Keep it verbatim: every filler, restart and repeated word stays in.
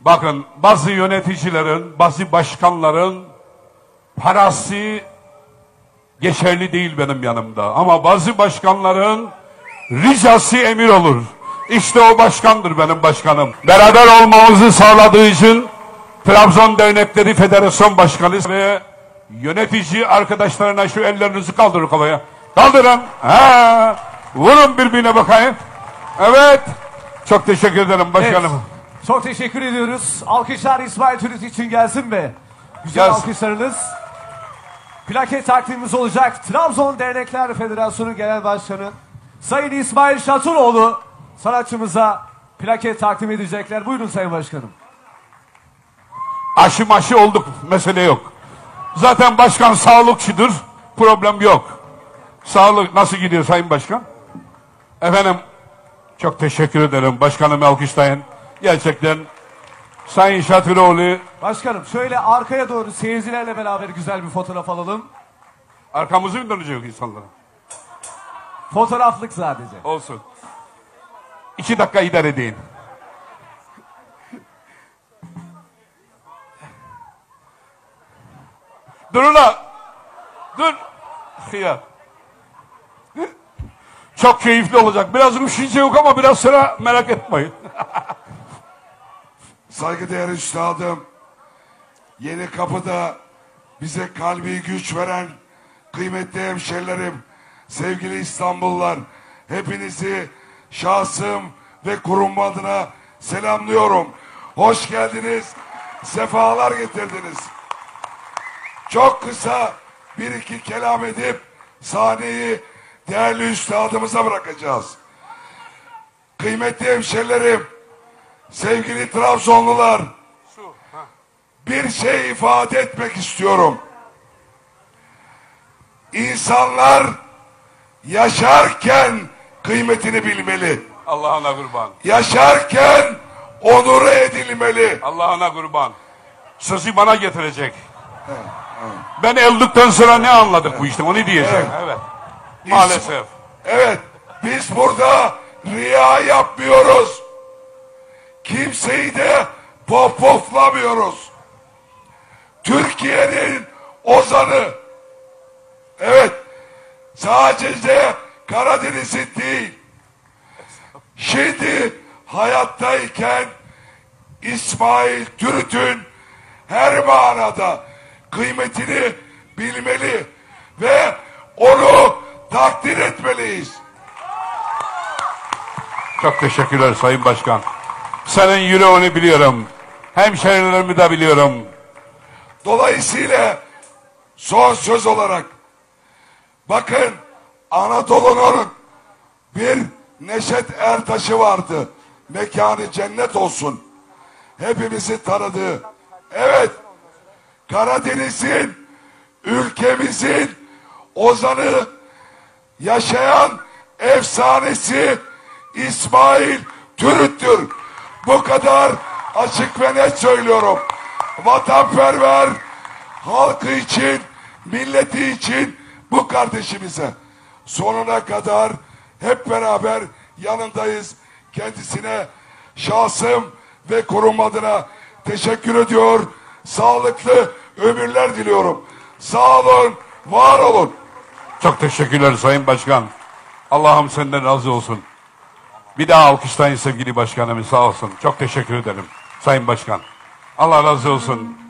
Bakın bazı yöneticilerin, bazı başkanların parası geçerli değil benim yanımda. Ama bazı başkanların ricası emir olur. İşte o başkandır benim başkanım. Beraber olmamızı sağladığı için Trabzon Dernekleri Federasyon Başkanı ve yönetici arkadaşlarına şu ellerinizi kaldırın kafaya. Kaldırın. Ha, vurun birbirine bakayım. Evet. Çok teşekkür ederim başkanım. Evet, çok teşekkür ediyoruz. Alkışlar İsmail Türüt için gelsin be. Güzel Gelsin. alkışlarınız. Plaket takdimimiz olacak. Trabzon Dernekler Federasyonu Genel Başkanı Sayın İsmail Şaturoğlu sanatçımıza plaket takdim edecekler. Buyurun Sayın Başkanım. Aşı maşı olduk. Mesele yok. Zaten başkan sağlıkçıdır. Problem yok. Sağlık nasıl gidiyor Sayın Başkan? Efendim çok teşekkür ederim. Başkanımı alkışlayın. Gerçekten Sayın Şaturoğlu. Başkanım şöyle arkaya doğru seyircilerle beraber güzel bir fotoğraf alalım. Arkamızı mı dönecek insanlara? Fotoğraflık sadece. Olsun. İki dakika idare edin. Dur ulan. Dur. Hıyar. Çok keyifli olacak. Biraz üşüyece yok ama biraz sonra merak etmeyin. Saygıdeğer üstadım, Yeni Kapı'da bize kalbi güç veren kıymetli hemşerilerim, sevgili İstanbullular, hepinizi şahsım ve kurum adına selamlıyorum. Hoş geldiniz, sefalar getirdiniz. Çok kısa bir iki kelam edip sahneyi değerli üstadımıza bırakacağız. Kıymetli hemşerilerim, sevgili Trabzonlular, bir şey ifade etmek istiyorum. İnsanlar yaşarken kıymetini bilmeli. Allah'ına kurban. Yaşarken onuru edilmeli. Allah'ına kurban. Sözü bana getirecek. Evet, evet. Ben öldükten sonra ne anladık evet. bu işte onu diyecek. Evet. evet. Maalesef. Evet. Biz burada riya yapmıyoruz. Kimseyi de popoflamıyoruz. Türkiye'nin ozanı. Evet. Sadece Karadeniz'in değil. Şimdi hayattayken İsmail Türüt'ün her manada kıymetini bilmeli ve onu takdir etmeliyiz. Çok teşekkürler Sayın Başkan. Senin yüreğini biliyorum. Hemşehrilerimi de biliyorum. Dolayısıyla son söz olarak bakın Anadolu'nun bir Neşet Ertaş'ı vardı. Mekanı cennet olsun. Hepimizi tanıdığı. Evet. Karadeniz'in, ülkemizin ozanı, yaşayan efsanesi İsmail Türüt'tür. Bu kadar açık ve net söylüyorum. Vatanperver, halkı için, milleti için bu kardeşimize sonuna kadar hep beraber yanındayız. Kendisine şahsım ve kurum adına teşekkür ediyor. Sağlıklı ömürler diliyorum. Sağ olun, var olun. Çok teşekkürler Sayın Başkan. Allah'ım senden razı olsun. Bir daha alkışlayın sevgili başkanımız, sağ olsun. Çok teşekkür ederim Sayın Başkan. Allah razı olsun.